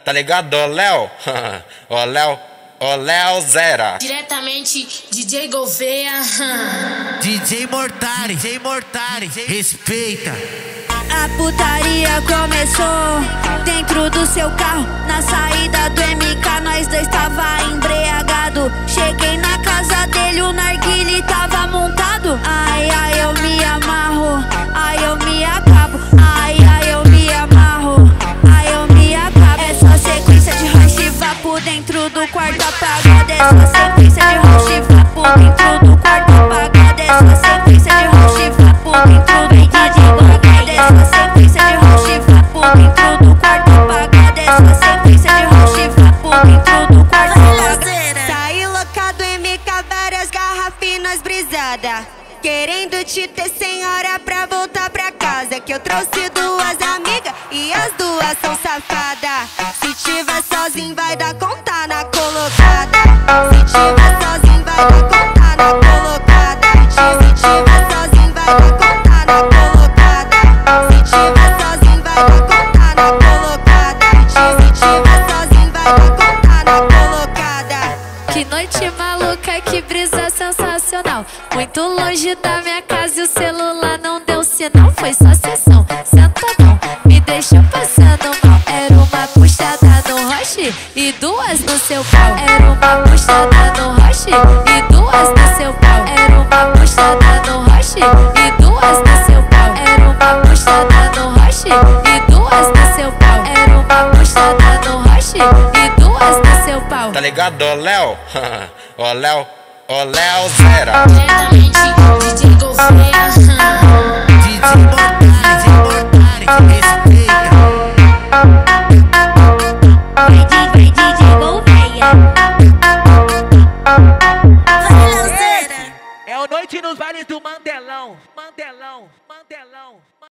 Tá ligado, ô Léo? Ô Léo Zera. Diretamente, DJ Gouveia. DJ Mortari, respeita. A putaria começou dentro do seu carro. Na saída do MK nós dois tava embriagado. Cheguei na casa dele, o narguile tava montado. Ai, ai, eu me amarro, ai, eu me acabo. Ai, ai, eu me amarro, ai, eu me acabo. É só sequência de rush e vapo dentro do quarto apagado. É só sequência de rush e vapo dentro do quarto apagado. É só sequência de rush e vapo dentro do quarto apagado. É só sequência de rush e vapo dentro do quarto apagado. É só sequência de rush e vapo dentro do quarto apagado. Saí louca do MK, várias garrafinas brisada, querendo te ter sem hora pra voltar pra casa. Que eu trouxe duas amigas e as duas são safadas. Se tiver sozinho vai dar conta na colocada. Se tiver sozinho vai dar conta na colocada. Se tiver sozinho vai dar conta na colocada. Se tiver sozinho vai dar conta na colocada. Se tiver sozinho vai dar conta na colocada. Que noite maluca, que brisa sensacional. Muito longe da minha casa e o celular não deu sinal. Foi só sessão, sentadão, me deixou passando mal. Era uma puxada no roche e duas no seu pau. Era uma puxada no roche e duas no seu pau. Era uma puxada no roche e duas no seu pau. Era uma puxada no roche e duas no seu pau. Era uma puxada no roche e duas no seu pau. Tá ligado, ô Léo? Ô Léo Zera. Diretamente, DJ Gouveia. DJ Mortari, respeita. Vai DJ Gouveia. É a noite nos vales do Mandelão.